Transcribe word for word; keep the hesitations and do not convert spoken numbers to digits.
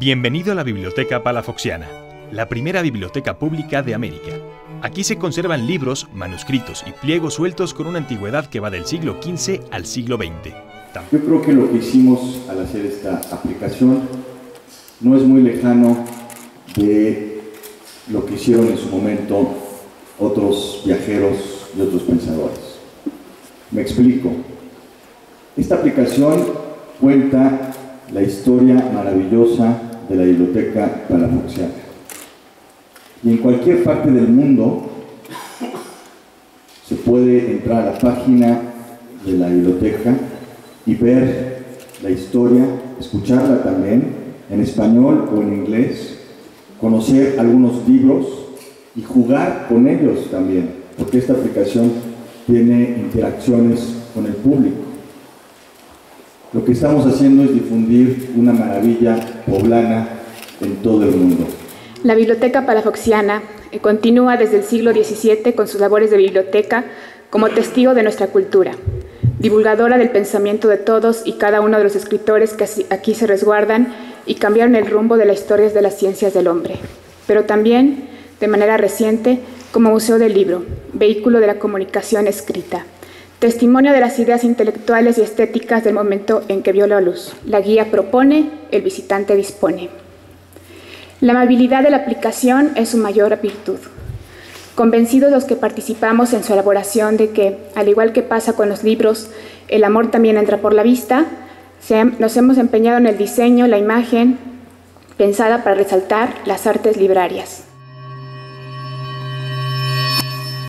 Bienvenido a la Biblioteca Palafoxiana, la primera biblioteca pública de América. Aquí se conservan libros, manuscritos y pliegos sueltos con una antigüedad que va del siglo quince al siglo veinte. Yo creo que lo que hicimos al hacer esta aplicación no es muy lejano de lo que hicieron en su momento otros viajeros y otros pensadores. Me explico. Esta aplicación cuenta la historia maravillosa de la Biblioteca Palafoxiana. Y en cualquier parte del mundo se puede entrar a la página de la biblioteca y ver la historia, escucharla también en español o en inglés, conocer algunos libros y jugar con ellos también, porque esta aplicación tiene interacciones con el público. Lo que estamos haciendo es difundir una maravilla poblana en todo el mundo. La Biblioteca Palafoxiana continúa desde el siglo diecisiete con sus labores de biblioteca como testigo de nuestra cultura, divulgadora del pensamiento de todos y cada uno de los escritores que aquí se resguardan y cambiaron el rumbo de las historias de las ciencias del hombre, pero también, de manera reciente, como Museo del Libro, vehículo de la comunicación escrita, testimonio de las ideas intelectuales y estéticas del momento en que vio la luz. La guía propone, el visitante dispone. La amabilidad de la aplicación es su mayor virtud. Convencidos los que participamos en su elaboración de que, al igual que pasa con los libros, el amor también entra por la vista, nos hemos empeñado en el diseño, la imagen, pensada para resaltar las artes librarias.